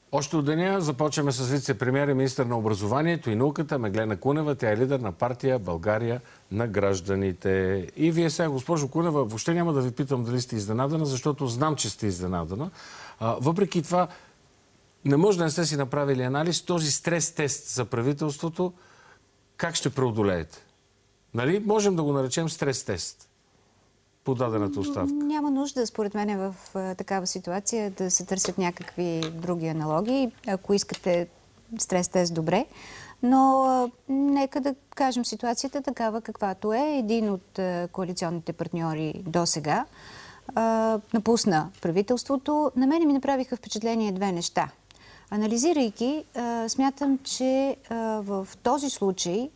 Още от деня започваме с вице-премиер и министър на образованието и науката Меглена Кунева. Тя е лидер на партия България на гражданите. И вие сега, госпожо Кунева, въобще няма да ви питам дали сте изненадана, защото знам, че сте изненадана. Въпреки това, не може да не сте си направили анализ. Този стрес-тест за правителството, как ще преодолеете? Нали? Можем да го наречем стрес-тест. Подадената оставка. Няма нужда, според мен, в такава ситуация да се търсят някакви други аналогии. Ако искате стрес-тест, добре. Но нека да кажем ситуацията такава каквато е. Един от коалиционните партньори до сега напусна правителството. На мен ми направиха впечатление две неща. Анализирайки, смятам, че в този случай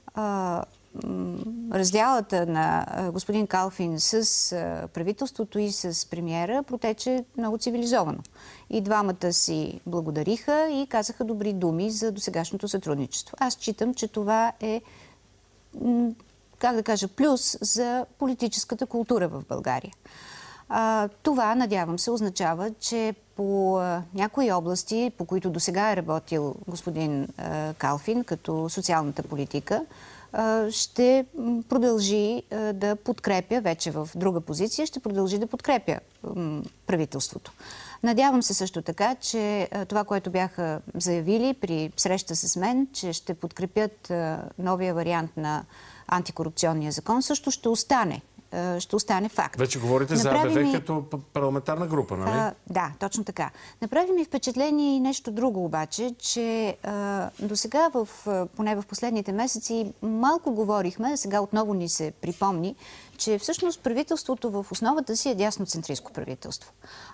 разделата на господин Калфин с правителството и с премиера протече много цивилизовано. И двамата си благодариха и казаха добри думи за досегашното сътрудничество. Аз считам, че това е, как да кажа, плюс за политическата култура в България. Това, надявам се, означава, че по някои области, по които досега е работил господин Калфин, като социалната политика, ще продължи да подкрепя, вече в друга позиция, ще продължи да подкрепя правителството. Надявам се също така, че това, което бяха заявили при среща с мен, че ще подкрепят новия вариант на антикорупционния закон, също ще остане факт. Вече говорите за АБВ като парламентарна група, нали? Да, точно така. Направи ми впечатление и нещо друго обаче, че досега, поне в последните месеци, малко говорихме, сега отново ни се припомни, че всъщност правителството в основата си е дясноцентристко правителство.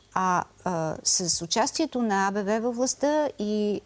С участието на АБВ във властта и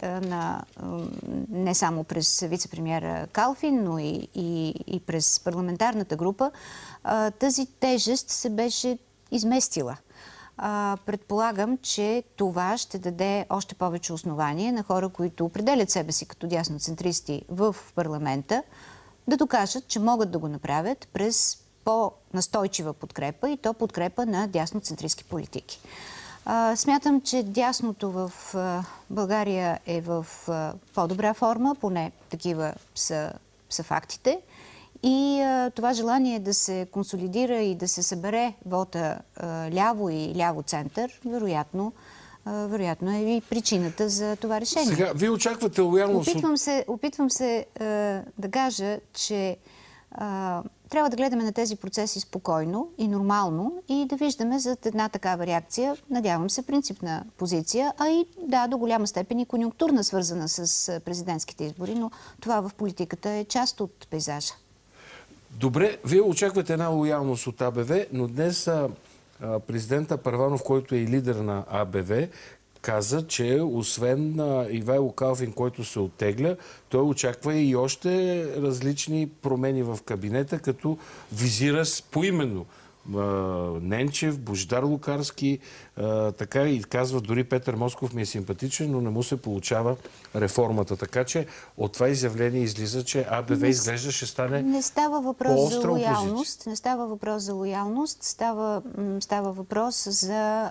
не само през вице-премиера Калфин, но и през парламентарната група, тази тежест се беше изместила. Предполагам, че това ще даде още повече основание на хора, които определят себе си като дясноцентристи в парламента, да докажат, че могат да го направят през по-настойчива подкрепа и то подкрепа на дясноцентристски политики. Смятам, че дясното в България е в по-добра форма, поне такива са фактите. И това желание да се консолидира и да се събере вота ляво и ляво-център, вероятно е и причината за това решение. Сега, вие очаквате лоялност... Опитвам се да кажа, че трябва да гледаме на тези процеси спокойно и нормално и да виждаме за една такава реакция, надявам се, принципна позиция, а и да, до голяма степен и конюнктурна, свързана с президентските избори, но това в политиката е част от пейзажа. Добре, вие очаквате една лоялност от АБВ, но днес президента Първанов, който е и лидер на АБВ, каза, че освен Ивайло Калфин, който се оттегля, той очаква и още различни промени в кабинета, като визира поименно Ненчев, Божидар Лукарски, така и казва, дори Петър Москов ми е симпатичен, но не му се получава реформата. Така че от това изявление излиза, че АБВ изглежда ще стане не става въпрос за лоялност. опозиция. Не става въпрос за лоялност, става въпрос за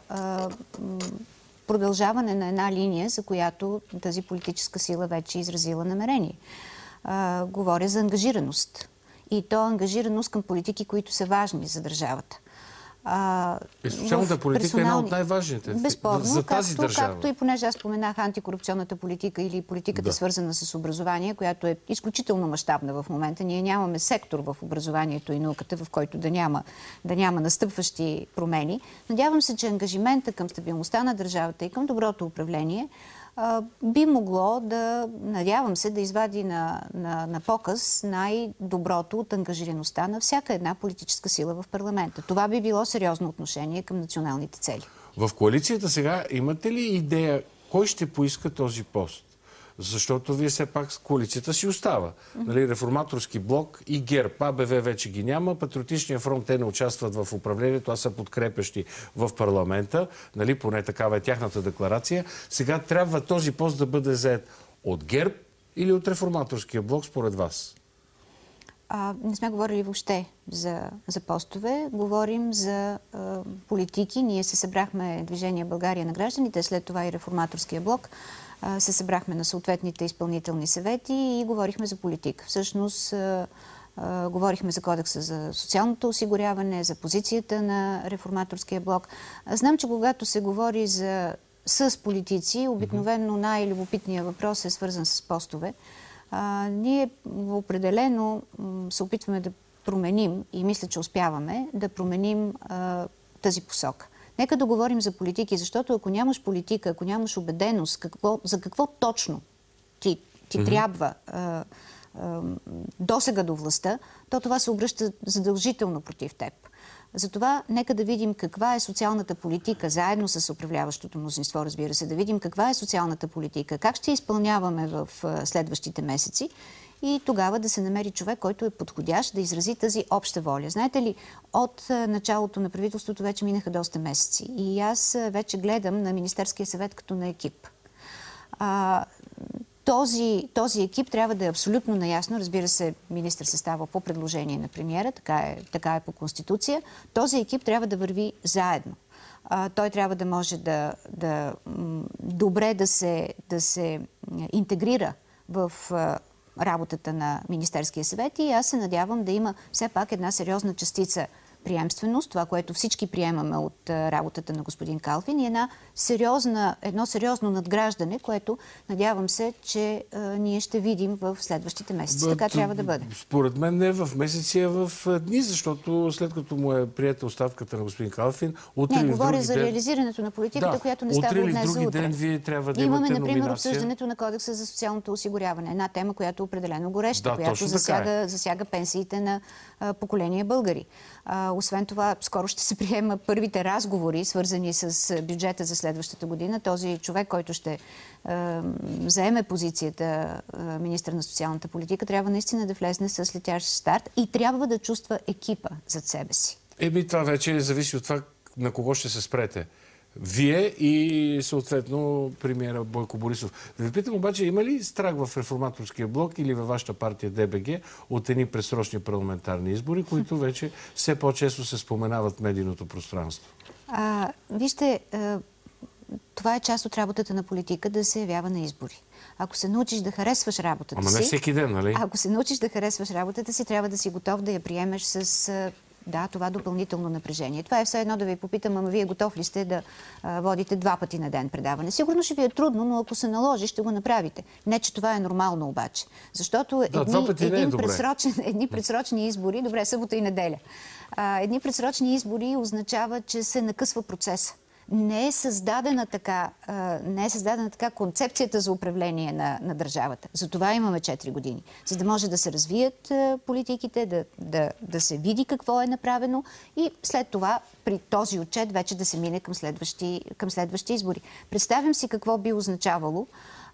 продължаване на една линия, за която тази политическа сила вече е изразила намерение. Говоря за ангажираност. И то ангажираност към политики, които са важни за държавата. Социалната политика е една от най-важните за тази държава. Както и понеже аз споменах антикорупционната политика или политиката свързана с образование, която е изключително мащабна в момента. Ние нямаме сектор в образованието и науката, в който да няма настъпващи промени. Надявам се, че ангажимента към стабилността на държавата и към доброто управление би могло надявам се, да извади на показ най-доброто от ангажираността на всяка една политическа сила в парламента. Това би било сериозно отношение към националните цели. В коалицията сега имате ли идея кой ще поиска този пост? Защото вие все пак коалицията си остава. Нали, Реформаторски блок и ГЕРБ. АБВ вече ги няма. Патриотичния фронт, те не участват в управлението, а са подкрепящи в парламента. Нали, поне такава е тяхната декларация. Сега трябва този пост да бъде зает от ГЕРБ или от Реформаторския блок, според вас? Не сме говорили въобще за постове, говорим за политики. Ние се събрахме Движение България на гражданите, след това и Реформаторския блок. Се събрахме на съответните изпълнителни съвети и говорихме за политика. Всъщност, говорихме за кодекса за социалното осигуряване, за позицията на Реформаторския блок. Знам, че когато се говори с политици, обикновено най-любопитният въпрос е свързан с постове. Ние определено се опитваме да променим, и мисля, че успяваме, да променим тази посока. Нека да говорим за политики, защото ако нямаш политика, ако нямаш убеденост за какво точно ти трябва досега до властта, то това се обръща задължително против теб. Затова нека да видим каква е социалната политика, заедно с управляващото мнозинство, разбира се, да видим каква е социалната политика, как ще изпълняваме в следващите месеци и тогава да се намери човек, който е подходящ да изрази тази обща воля. Знаете ли, от началото на правителството вече минаха доста месеци и аз вече гледам на Министерския съвет като на екип. Този екип трябва да е абсолютно наясно, разбира се, министър се става по предложение на премиера, така е по Конституция. Този екип трябва да върви заедно. Той трябва да може добре да се интегрира в работата на Министерския съвет и аз се надявам да има все пак една сериозна частица приемственост, това, което всички приемаме от работата на господин Калфин и едно сериозно надграждане, което надявам се, че ние ще видим в следващите месеци. Така трябва да бъде. Според мен не в месеци, а в дни, защото след като му е приета оставката на господин Калфин, утре или в говоря други за реализирането на политиката, която не става от днес за утре. Ден вие трябва да имаме, имате например, номинация. обсъждането на кодекса за социалното осигуряване. Една тема, която е определено гореща, която засяга пенсиите на поколение българи. Освен това, скоро ще се приема първите разговори, свързани с бюджета за следващата година. Този човек, който ще заеме позицията министър на социалната политика, трябва наистина да влезне с летящ старт и трябва да чувства екипа зад себе си. Това вече зависи от това на кого ще се спрете. Вие и съответно премиера Бойко Борисов. Да ви питам обаче, има ли страх в Реформаторския блок или във вашата партия ДБГ от едни предсрочни парламентарни избори, които вече все по-често се споменават в медийното пространство? Вижте, това е част от работата на политика да се явява на избори. Ако се научиш да харесваш работата си... Ама не всеки ден, нали? Ако се научиш да харесваш работата си, трябва да си готов да я приемеш с... това допълнително напрежение. Това е все едно да ви попитам, ама вие готов ли сте да водите 2 пъти на ден предаване? Сигурно ще ви е трудно, но ако се наложи, ще го направите. Не, че това е нормално обаче. Защото едни предсрочни избори, добре, събота и неделя, едни предсрочни избори означава, че се накъсва процеса. Не е създадена така концепцията за управление на държавата. Затова имаме 4 години. За да може да се развият политиките, да се види какво е направено и след това при този отчет вече да се мине към следващи избори. Представям си какво би означавало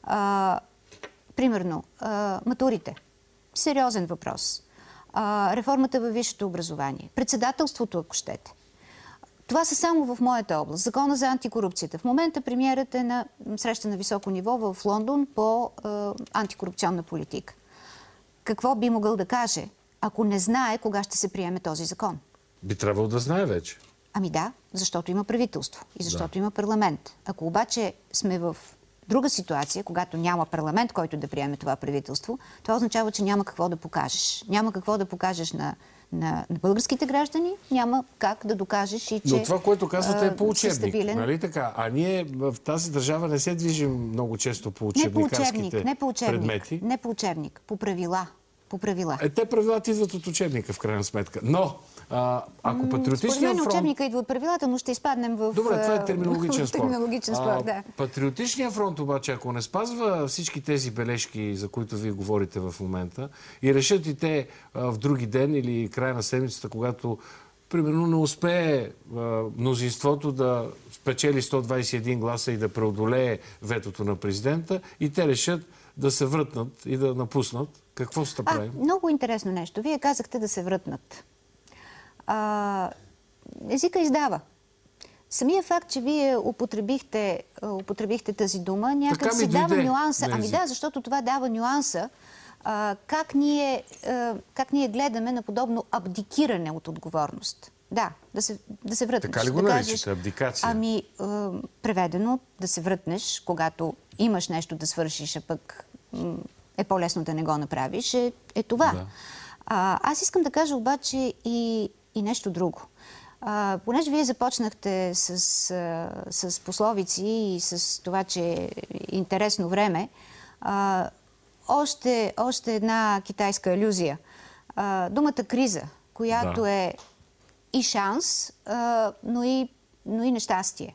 примерно матурите. Сериозен въпрос. Реформата във висшето образование. Председателството, ако щете. Това са само в моята област. Закона за антикорупцията. В момента премиерът е на среща на високо ниво в Лондон по антикорупционна политика. Какво би могъл да каже, ако не знае кога ще се приеме този закон? Би трябвало да знае вече. Да, защото има правителство и защото има парламент. Ако обаче сме в друга ситуация, когато няма парламент, който да приеме това правителство, това означава, че няма какво да покажеш. Няма какво да покажеш на българските граждани, няма как да докажеш и че... Но това, което казвате, е по учебник, нали така? А ние в тази държава не се движим много често по учебникарските предмети. Не по учебник, по правила. Те правилата идват от учебника, в крайна сметка. Но, ако патриотичният според мен фронт... учебника идва от правилата, но ще изпаднем в... Добре, това е терминологичен спор. Да. Патриотичният фронт обаче, ако не спазва всички тези бележки, за които вие говорите в момента, и решат и те в други ден или края на седмицата, когато примерно не успее мнозинството да спечели 121 гласа и да преодолее ветото на президента, и те решат да се вратнат и да напуснат, какво ще правим? Много интересно нещо. Вие казахте да се вратнат. Езика издава. Самия факт, че вие употребихте тази дума, някак се дава нюанса. Да, защото това дава нюанса как ние гледаме на подобно абдикиране от отговорност. Да, да се врътнеш. Така ли го наричате? Абдикация? Ами, преведено, да се врътнеш, когато имаш нещо да свършиш, а пък е по-лесно да не го направиш, е това. Да. Аз искам да кажа обаче и нещо друго. Понеже вие започнахте с пословици и с това, че е интересно време, още една китайска алюзия. Думата криза, която е и шанс, но и нещастие.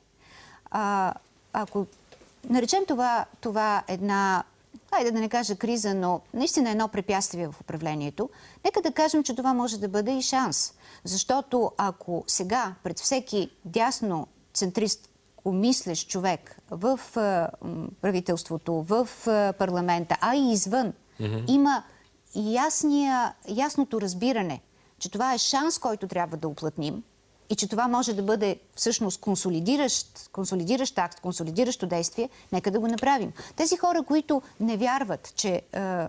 Ако наречем това една, хайде да не кажа криза, но наистина едно препятствие в управлението, нека да кажем, че това може да бъде и шанс. Защото ако сега пред всеки дясно центрист мислещ човек в правителството, в парламента, а и извън, има ясното разбиране, че това е шанс, който трябва да уплътним и че това може да бъде всъщност консолидиращ акт, консолидиращо действие, нека да го направим. Тези хора, които не вярват, че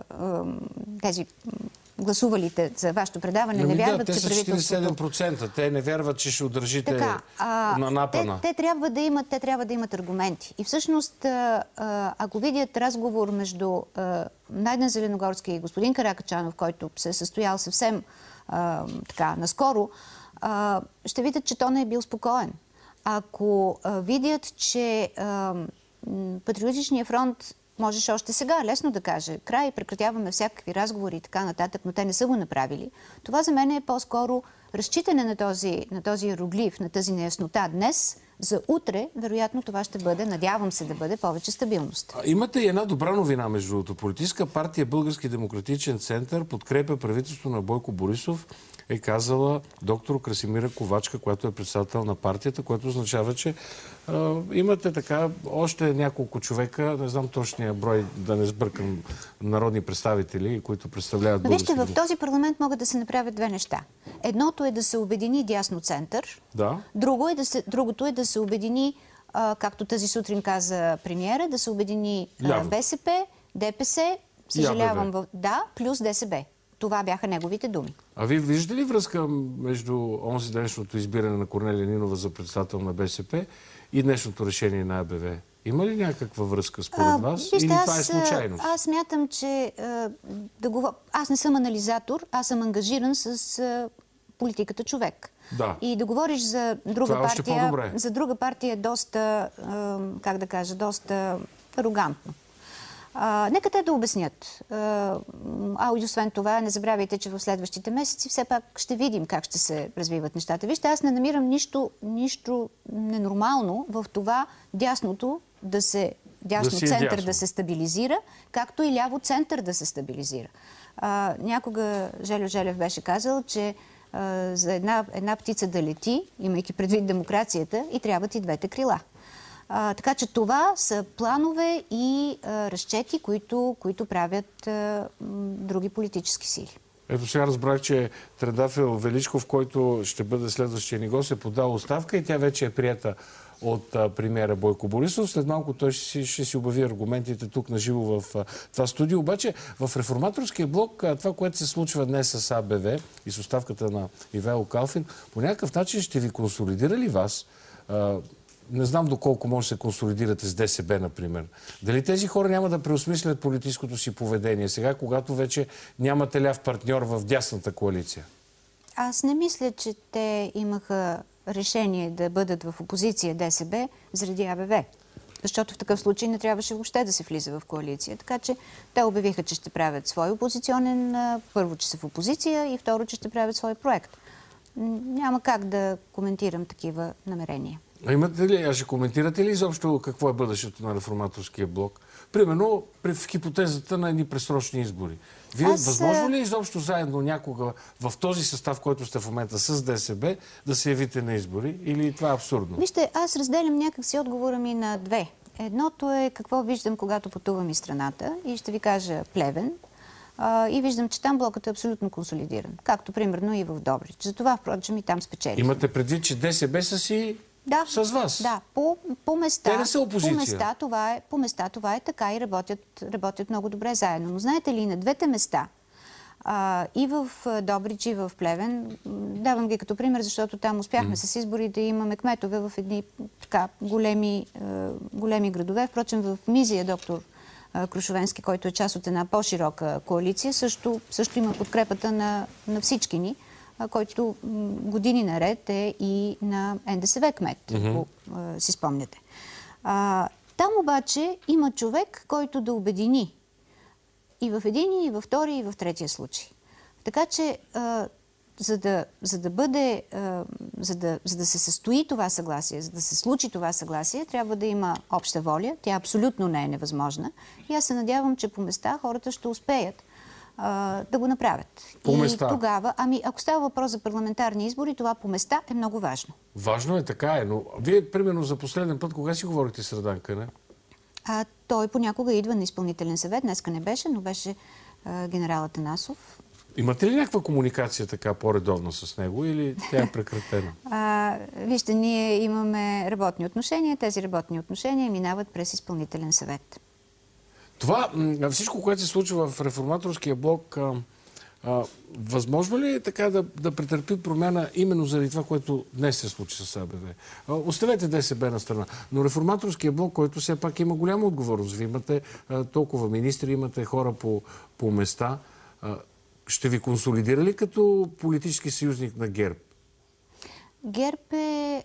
тези гласувалите за вашето предаване не вярват, че правителството... Те са 47%. Те не вярват, че ще удържите на напъна. Те трябва да имат аргументи. И всъщност, ако видят разговор между Найден Зеленогорски и господин Каракачанов, който се е състоял съвсем наскоро, ще видят, че той не е бил спокоен. Ако видят, че Патриотичният фронт можеше още сега лесно да каже край, прекратяваме всякакви разговори и така нататък, но те не са го направили. Това за мен е по-скоро разчитане на този иероглиф, на тази неяснота днес. За утре, вероятно, това ще бъде, надявам се да бъде, повече стабилност. Имате и една добра новина, между другото. Политическа партия Български демократичен център подкрепя правителството на Бойко Борисов, е казала доктор Красимира Ковачка, която е председател на партията, което означава, че имате така още няколко човека, не знам точния брой, да не сбъркам, народни представители, които представляват български. Вижте, в този парламент могат да се направят две неща. Едното е да се обедини дясно център, другото е да се обедини, както тази сутрин каза премиера, да се обедини БСП, ДПС, съжалявам, плюс ДСБ. Това бяха неговите думи. А вие виждате ли връзка между онзи днешното избиране на Корнелия Нинова за председател на БСП и днешното решение на АБВ? Има ли някаква връзка според вас? Или това е случайност? Аз смятам, че аз не съм анализатор, аз съм ангажиран с политиката човек. Да. И да говориш за друга партия е доста, как да кажа, доста арогантно. Нека те да обяснят. И освен това, не забравяйте, че в следващите месеци все пак ще видим как ще се развиват нещата. Вижте, аз не намирам нищо ненормално в това дясно център да се стабилизира, както и ляво център да се стабилизира. Някога Жельо Желев беше казал, че за една птица да лети, имайки предвид демокрацията, и трябват и двете крила. Така че това са планове и разчети, които правят други политически сили. Ето сега разбрах, че Традафил Величков, който ще бъде следващия ни гост, е подал оставка и тя вече е приета от премиера Бойко Борисов. След малко той ще си обяви аргументите тук на живо в това студио. Обаче в Реформаторския блок това, което се случва днес с АБВ и с оставката на Ивайло Калфин, по някакъв начин ще ви консолидира ли вас? Не знам доколко може да се консолидирате с ДСБ, например. Дали тези хора няма да преосмислят политическото си поведение сега, когато вече нямате ляв партньор в дясната коалиция? Аз не мисля, че те имаха решение да бъдат в опозиция ДСБ заради АБВ. Защото в такъв случай не трябваше въобще да се влиза в коалиция. Така че те обявиха, че ще правят свой опозиционен... Първо, че са в опозиция и второ, че ще правят свой проект. Няма как да коментирам такива намерения. Ще коментирате ли изобщо какво е бъдещето на Реформаторския блок? Примерно в хипотезата на едни предсрочни избори. Вие възможно ли изобщо заедно някога в този състав, който сте в момента с ДСБ, да се явите на избори? Или това е абсурдно? Вижте, аз разделям някакси отговора ми на две. Едното е какво виждам, когато пътувам из страната и ще ви кажа Плевен. И виждам, че там блокът е абсолютно консолидиран. Както примерно и в Добрич. Затова, впрочем, и там спечели. Имате предвид, че ДСБ са си Да, с вас. Да, по места. Те не са опозиция. По места това е така и работят много добре заедно. Но знаете ли, на двете места, и в Добрич, и в Плевен, давам ги като пример, защото там успяхме с избори да имаме кметове в едни така големи градове. Впрочем, в Мизия доктор Крушовенски, който е част от една по-широка коалиция, също има подкрепата на всички ни, който години наред е и на НДСВ кмет, ако си спомняте. Там обаче има човек, който да обедини и в един, и във втори, и в третия случай. Така че, за да се състои това съгласие, за да се случи това съгласие, трябва да има обща воля. Тя абсолютно не е невъзможна. И аз се надявам, че по места хората ще успеят да го направят. По места. И тогава, ако става въпрос за парламентарни избори, това по места е много важно. Важно е, така е, но вие, примерно, за последен път, кога си говорите с Радан Кънев? Той понякога идва на изпълнителен съвет. Днеска не беше, но беше генерал Атанасов. Имате ли някаква комуникация така по-редовно с него или тя е прекратена? Вижте, ние имаме работни отношения. Тези работни отношения минават през изпълнителен съвет. Това, всичко, което се случва в реформаторския блок, възможно ли е така да претърпи промяна именно заради това, което днес се случи с АБВ? Оставете ДСБ на страна, но реформаторския блок, който все пак има голяма отговорност. Вие имате толкова министри, имате хора по места. Ще ви консолидира ли като политически съюзник на ГЕРБ? ГЕРБ е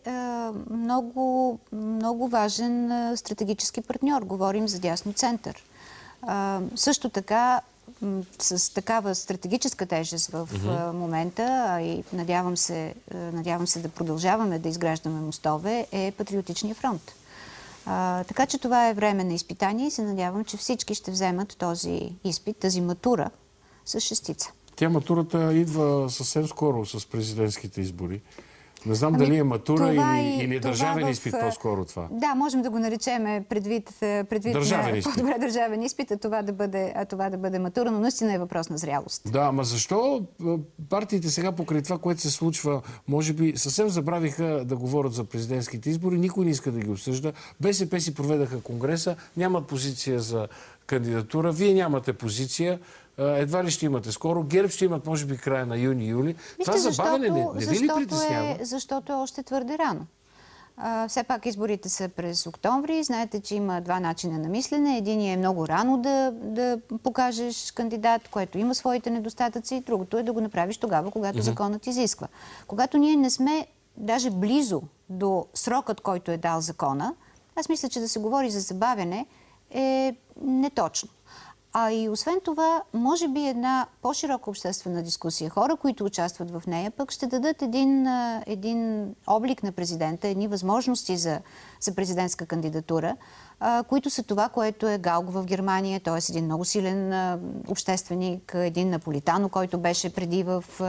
много важен стратегически партньор. Говорим за дясно център. Също така, с такава стратегическа тежест в момента, и надявам се да продължаваме да изграждаме мостове, е Патриотичния фронт. Така че това е време на изпитание и се надявам, че всички ще вземат този изпит, тази матура с шестица. Тя матурата идва съвсем скоро с президентските избори. Не знам дали е матура или е държавен изпит по-скоро това. Да, можем да го наречем предвид по-добре държавен изпит, а това да бъде матура, но наистина е въпрос на зрялост. Да, ама защо партиите сега покрай това, което се случва, може би съвсем забравиха да говорят за президентските избори, никой не иска да ги обсъжда. БСП си проведаха конгреса, нямат позиция за кандидатура, вие нямате позиция. Едва ли ще имате скоро. ГЕРБ ще имат, може би, края на юни-юли. Това забавяне не ви ли притеснява? Защото е още твърде рано. Все пак изборите са през октомври. Знаете, че има два начина на мислене. Единият е много рано да покажеш кандидат, което има своите недостатъци. Другото е да го направиш тогава, когато законът изисква. Когато ние не сме даже близо до срокът, който е дал закона, аз мисля, че да се говори за забавяне е неточно. И освен това, може би една по-широка обществена дискусия, хора, които участват в нея, пък ще дадат един облик на президента, едни възможности за президентска кандидатура, които са това, което е Галго в Германия, т.е. един много силен общественик, един Наполитано, който беше преди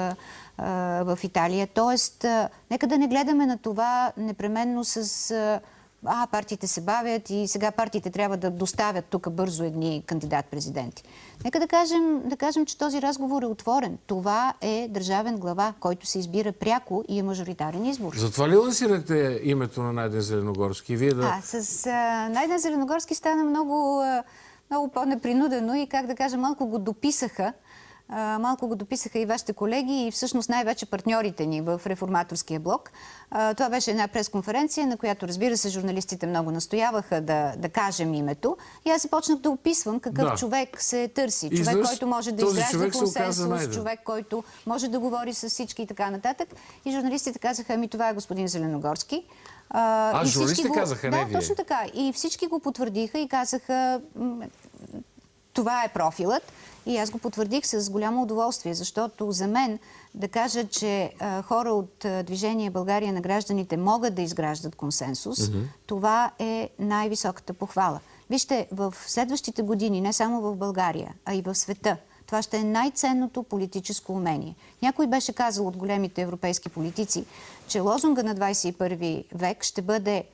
в Италия. Тоест, нека да не гледаме на това непременно с партиите се бавят и сега партиите трябва да доставят тук бързо едни кандидат-президенти. Нека да кажем, че този разговор е отворен. Това е държавен глава, който се избира пряко и е мажоритарен избор. Затова ли лансирахте името на Найден Зеленогорски? С Найден Зеленогорски стана много по-непринудено и, как да кажа, малко го дописаха и вашите колеги и всъщност най-вече партньорите ни в реформаторския блок. Това беше една пресконференция, на която, разбира се, журналистите много настояваха да кажем името. И аз започнах да описвам какъв човек се търси. Човек, който може да изгражда консенсус, човек, който може да говори с всички и така нататък. И журналистите казаха, това е господин Зеленогорски. Журналистите казаха, не вие. Да, точно така. И всички го потвърдиха и казаха, това е профилът. И аз го потвърдих с голямо удоволствие, защото за мен да кажа, че хора от Движение България на гражданите могат да изграждат консенсус, това е най-високата похвала. Вижте, в следващите години, не само в България, а и в света, това ще е най-ценното политическо умение. Някой беше казал от големите европейски политици, че лозунга на 21 век ще бъде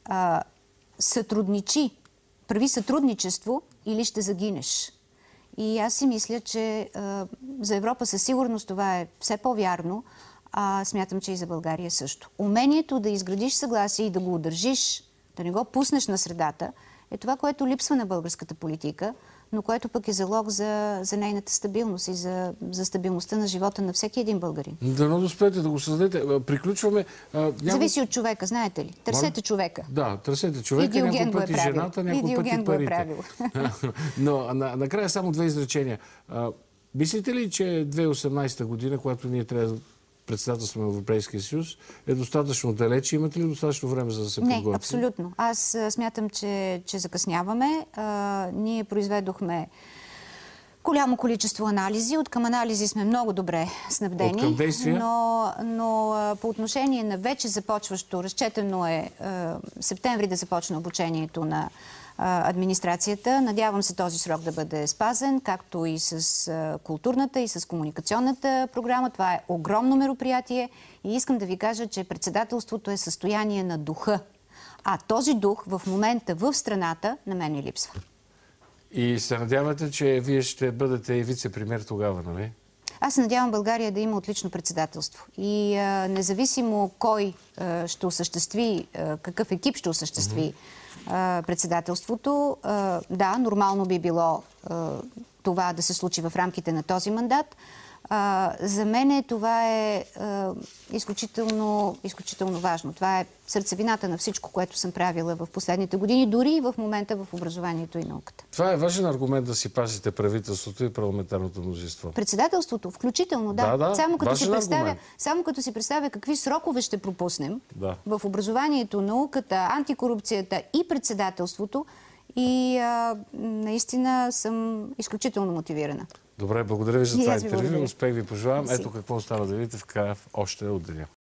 сътрудничи, прави сътрудничество или ще загинеш. И аз си мисля, че за Европа със сигурност това е все по-вярно, Смятам, че и за България също. Умението да изградиш съгласие и да го удържиш, да не го пуснеш на средата, е това, което липсва на българската политика, но което пък е залог за нейната стабилност и за стабилността на живота на всеки един българин. Дано да успеете да го създадете. Приключваме. Зависи от човека, знаете ли? Търсете човека. Да, търсете човека, някой път и жената, някой път и парите. Но накрая само две изречения. Мислите ли, че 2018 година, когато ние трябва да председателстваме в Европейския съюз, е достатъчно далеч? Имате ли достатъчно време за да се подготвите? Не, абсолютно. Аз смятам, че закъсняваме. Ние произведохме голямо количество анализи. Откъм анализи сме много добре снабдени. Откъм действия? Но по отношение на вече започващо, разчетено е септември да започне обучението на администрацията. Надявам се този срок да бъде спазен, както и с културната и с комуникационната програма. Това е огромно мероприятие и искам да ви кажа, че председателството е състояние на духа. А този дух в момента в страната на мен ни липсва. И се надявате, че вие ще бъдете и вице-премиер тогава, нали? Аз се надявам България да има отлично председателство. И независимо кой ще осъществи, какъв екип ще осъществи председателството, да, нормално би било това да се случи в рамките на този мандат. За мен това е изключително важно. Това е сърцевината на всичко, което съм правила в последните години, дори и в момента в образованието и науката. Това е важен аргумент да си пазите правителството и парламентарното мнозинство. Председателството, включително, да. Да, Само като си представя какви срокове ще пропуснем да. В образованието, науката, антикорупцията и председателството, и наистина съм изключително мотивирана. Добре, благодаря ви за това интервю. Успех ви пожелавам. Ето какво остава да видите в края още от деня.